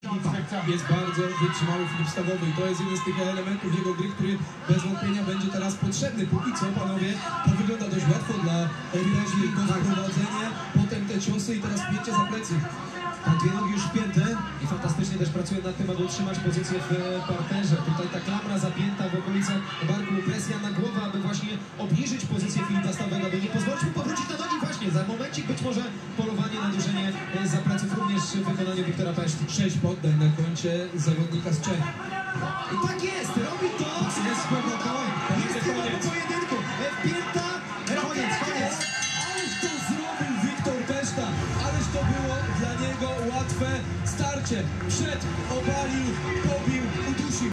Jest bardzo wytrzymały Filip Stawowy i to jest jeden z tych elementów jego gry, który bez wątpienia będzie teraz potrzebny. Póki co, panowie, to wygląda dość łatwo dla Raźli, to sprowadzenie, potem te ciosy i teraz wpięcie za plecy. Tak, dwie nogi już wpięte i fantastycznie też pracuje nad tym, aby utrzymać pozycję w parterze. Tutaj ta klamra zapięta w okolicach barku, presja na głowę, aby właśnie obniżyć pozycję Filipa Stawowego, aby nie pozwolić mu powrócić na nogi właśnie. Za momencik być może polowanie na dużenie za pleców również w wykonaniu Wiktora Peszty. 6 poddań na koncie zawodnika z Czech. I tak jest, robi to! Jest głęboko, jest chyba po pojedynku. Wpięta, koniec. Ależ to zrobił Wiktor Peszta, ależ to było dla niego łatwe starcie. Przed obalił,